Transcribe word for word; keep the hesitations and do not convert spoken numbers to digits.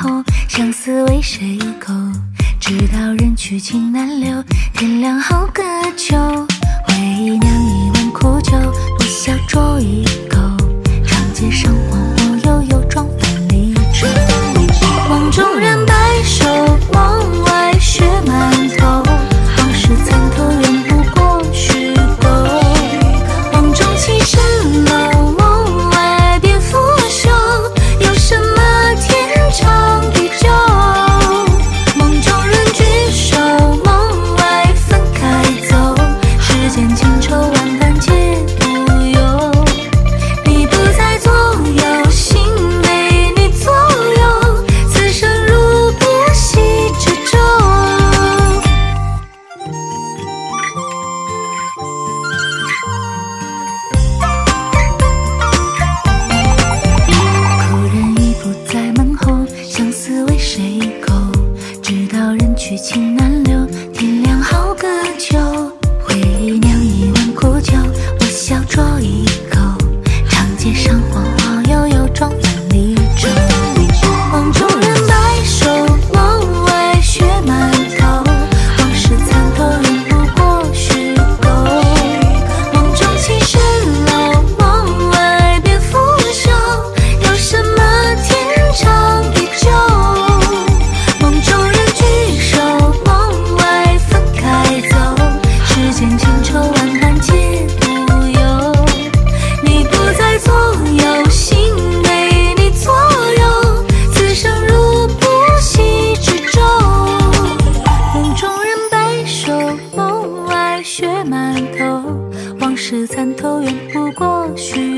后，相思为谁勾？直到人去情难留，天凉好个秋。回忆酿一碗苦酒，我小酌一口。长街上荒我悠悠，妆泛离愁。梦中人白首，梦外雪满头。往事参透，远不过虚构。梦中起蜃楼，梦外蝙蝠袖。有什么天长地久？梦中人聚首，梦外分开走。世间情愁万般皆不由。你不在左右，心被你左右。此生如波兮之舟。故人已不在门后，相思为谁勾？直到人去情难留，天凉好个秋。回忆酿一碗苦酒，我小酌一口。长街上荒我悠悠，妆泛离愁。梦中人白首，梦外雪满头。往事参透，远不过虚构。梦中起蜃楼，梦外蝙蝠袖。有什么天长地久？梦中人聚首，梦外分开走。世间情愁万般皆不由。你不在左右，心被你左右。此生如波兮之舟。梦中人白首，梦外雪满头。往事参透，远不过虚